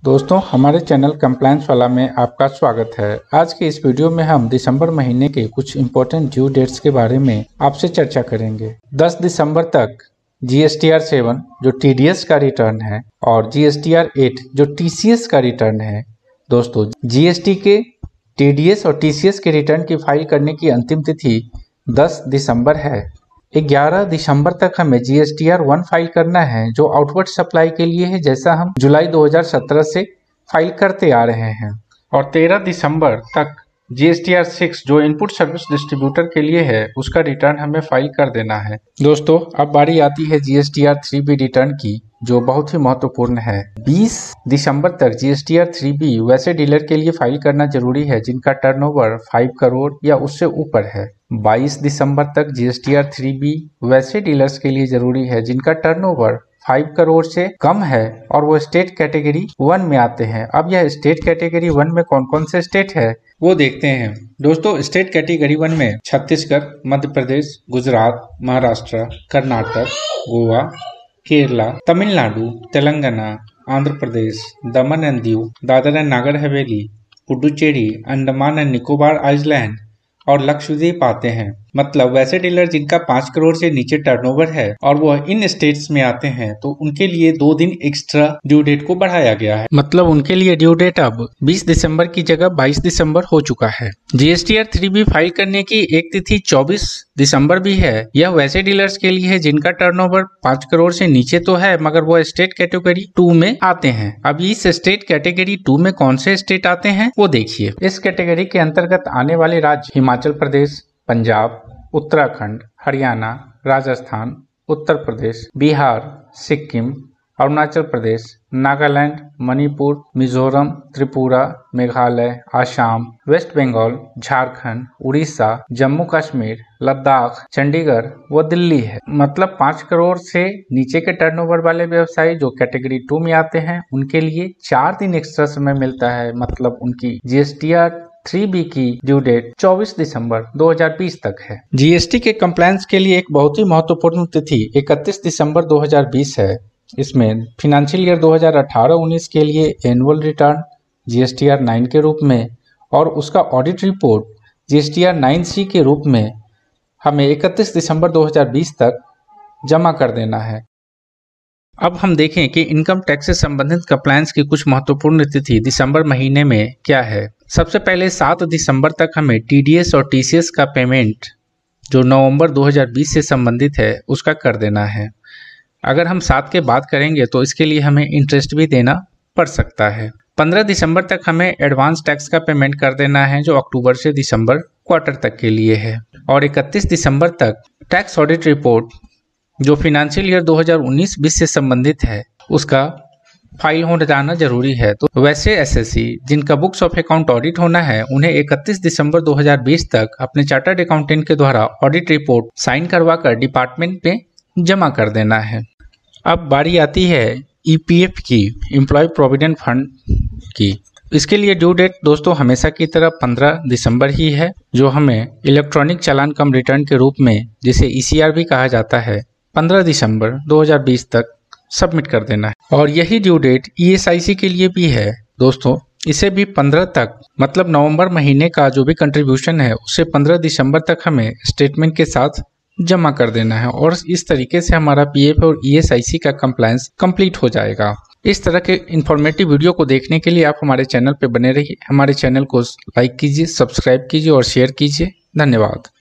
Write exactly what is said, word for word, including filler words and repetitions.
दोस्तों हमारे channel compliance वाला में आपका स्वागत है। आज के इस वीडियो में हम दिसंबर महीने के कुछ इम्पोर्टेंट ड्यू डेट्स के बारे में आपसे चर्चा करेंगे। दस दिसंबर तक G S T R seven जो टी डी एस का रिटर्न है और G S T R eight जो टी सी एस का रिटर्न है। दोस्तों जी एस टी के, टी डी एस और टी सी एस के रिटर्न की फाइल करने की अंतिम तिथि दस दिसंबर है। ग्यारह दिसंबर तक हमें G S T R one file करना है जो आउटवर्ड सप्लाई के लिए है, जैसा हम जुलाई दो हज़ार सत्रह से फाइल करते आ रहे हैं। और तेरह दिसंबर तक G S T R six जो इनपुट सर्विस डिस्ट्रीब्यूटर के लिए है उसका रिटर्न हमें फाइल कर देना है। दोस्तों अब बारी आती है G S T R three B return की, जो बहुत ही महत्वपूर्ण है। बीस दिसंबर तक G S T R three B वैसे डीलर के लिए फाइल करना जरूरी है जिनका टर्नओवर पाँच करोड़ या उससे ऊपर है। बाईस दिसंबर तक G S T R three B वैसे डीलर्स के लिए जरूरी है जिनका टर्नओवर पाँच करोड़ से कम है और वो स्टेट कैटेगरी वन में आते हैं। अब यह स्टेट कैटेगरी वन में कौन कौन से स्टेट है वो देखते हैं। दोस्तों स्टेट कैटेगरी वन में छत्तीसगढ़, मध्य प्रदेश, गुजरात, महाराष्ट्र, कर्नाटक, गोवा, केरला, तमिलनाडु, तेलंगाना, आंध्र प्रदेश, दमन and Diu, Dadra and Nagar Haveli, Puducherry, Andaman and Nicobar island और लक्षद्वीप आते हैं। मतलब वैसे डीलर जिनका पाँच करोड़ से नीचे टर्नओवर है और वो इन स्टेट्स में आते हैं तो उनके लिए दो दिन एक्स्ट्रा ड्यू डेट को बढ़ाया गया है। मतलब उनके लिए ड्यू डेट अब बीस दिसंबर की जगह बाईस दिसंबर हो चुका है। G S T R three B file करने की एक तिथि चौबीस दिसंबर भी है। यह वैसे डीलर्स के लिए है जिनका टर्नओवर पाँच करोड़ से नीचे तो है मगर वो स्टेट कैटेगरी टू में आते हैं। अब इस स्टेट कैटेगरी टू में कौन से स्टेट आते हैं वो देखिए। इस कैटेगरी के अंतर्गत आने वाले राज्य हिमाचल प्रदेश, पंजाब, उत्तराखंड, हरियाणा, राजस्थान, उत्तर प्रदेश, बिहार, सिक्किम, अरुणाचल प्रदेश, नागालैंड, मणिपुर, मिजोरम, त्रिपुरा, मेघालय, आसाम, वेस्ट बंगाल, झारखंड, उड़ीसा, जम्मू कश्मीर, लद्दाख, चंडीगढ़ व दिल्ली है। मतलब पाँच करोड़ से नीचे के टर्नओवर वाले व्यवसायी जो कैटेगरी टू में आते हैं उनके लिए चार दिन एक्स्ट्रा समय मिलता है। मतलब उनकी G S T R three B की ड्यू डेट चौबीस दिसंबर दो हज़ार बीस तक है। जी एस टी के कंप्लायंस के लिए एक बहुत ही महत्वपूर्ण तिथि इकतीस दिसंबर दो हज़ार बीस है। इसमें फिनेंशियल ईयर दो हज़ार अठारह उन्नीस के लिए annual return G S T R nine के रूप में और उसका audit report G S T R nine C के रूप में हमें इकतीस दिसंबर दो हज़ार बीस तक जमा कर देना है। अब हम देखें कि इनकम टैक्स से संबंधित कंप्लायंस की कुछ महत्वपूर्ण तिथि दिसंबर महीने में क्या है। सबसे पहले सात दिसंबर तक हमें टी डी एस और टी सी एस का पेमेंट जो नवंबर दो हज़ार बीस से संबंधित है उसका कर देना है। अगर हम सात के बाद करेंगे तो इसके लिए हमें इंटरेस्ट भी देना पड़ सकता है। पंद्रह दिसंबर तक हमें एडवांस टैक्स का पेमेंट कर देना है जो अक्टूबर से दिसंबर क्वार्टर तक के लिए है। और इकतीस दिसंबर तक टैक्स ऑडिट रिपोर्ट जो फिनेंशियल ईयर दो हज़ार उन्नीस बीस से संबंधित है उसका फाइल हो जाना जरूरी है। तो वैसे एस एस सी जिनका बुक्स ऑफ अकाउंट ऑडिट होना है उन्हें इकतीस दिसंबर दो हज़ार बीस तक अपने चार्टर्ड अकाउंटेंट के द्वारा ऑडिट रिपोर्ट साइन करवा कर डिपार्टमेंट में जमा कर देना है। अब बारी आती है ई पी एफ की, एम्प्लॉय प्रोविडेंट फंड की। इसके लिए ड्यू डेट दोस्तों हमेशा की तरह पंद्रह दिसंबर ही है, जो हमें इलेक्ट्रॉनिक चालान कम रिटर्न के रूप में जिसे ई सी आर भी कहा जाता है पंद्रह दिसंबर दो हज़ार बीस तक सबमिट कर देना है। और यही due date E S I C के लिए भी है दोस्तों। इसे भी पंद्रह तक, मतलब नवंबर महीने का जो भी कंट्रीब्यूशन है उसे पंद्रह दिसंबर तक हमें स्टेटमेंट के साथ जमा कर देना है। और इस तरीके से हमारा पी एफ और ई एस आई सी का कंप्लायंस कंप्लीट हो जाएगा। इस तरह के इन्फॉर्मेटिव वीडियो को देखने के लिए आप हमारे चैनल पर बने रहिए। हमारे चैनल को लाइक कीजिए, सब्सक्राइब कीजिए और शेयर कीजिए। धन्यवाद।